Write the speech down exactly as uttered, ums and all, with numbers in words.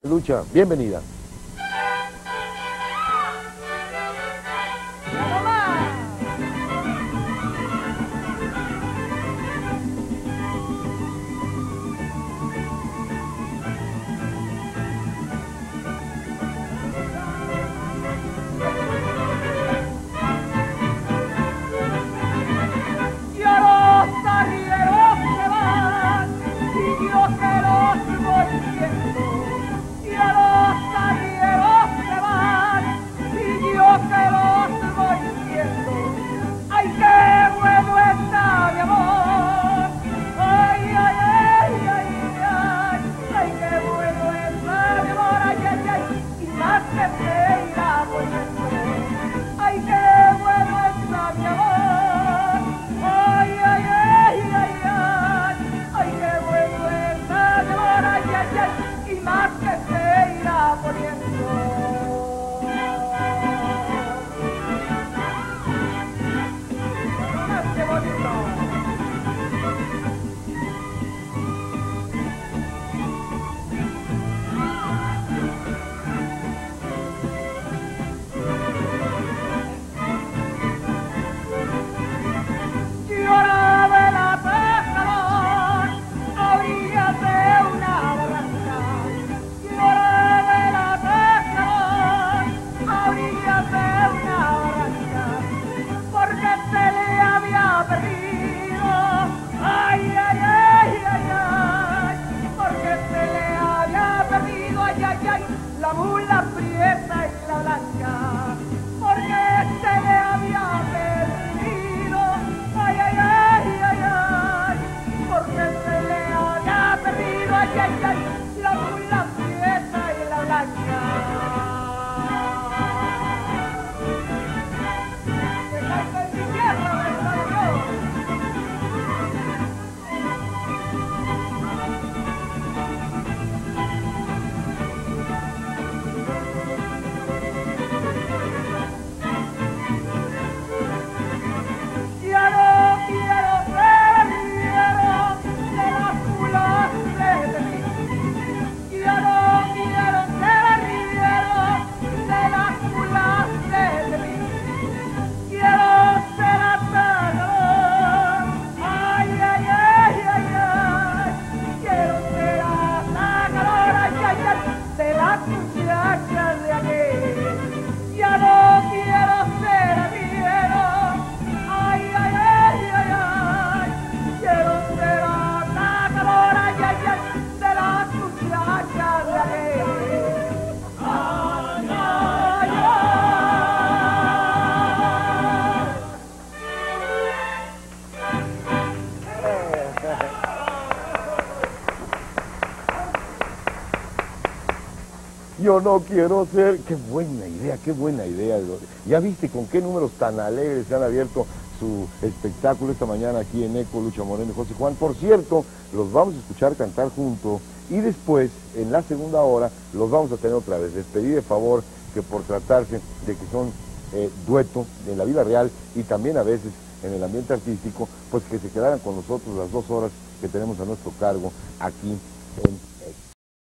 Lucha, bienvenida. La mula prieta y la blanca, porque se le había perdido, ay, ay, ay, ay, ay, porque se le había perdido, ay, ay, ay, la mula prieta y la blanca. Que caiga en mi tierra, ¿verdad Dios? Yo no quiero ser... Qué buena idea, qué buena idea. ¿Ya viste con qué números tan alegres se han abierto su espectáculo esta mañana aquí en ECO, Lucha Moreno y José Juan? Por cierto, los vamos a escuchar cantar juntos y después, en la segunda hora, los vamos a tener otra vez. Les pedí de favor que por tratarse de que son eh, dueto en la vida real y también a veces en el ambiente artístico, pues que se quedaran con nosotros las dos horas que tenemos a nuestro cargo aquí en